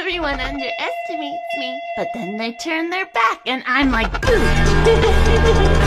Everyone underestimates me, but then they turn their back and I'm like, boo!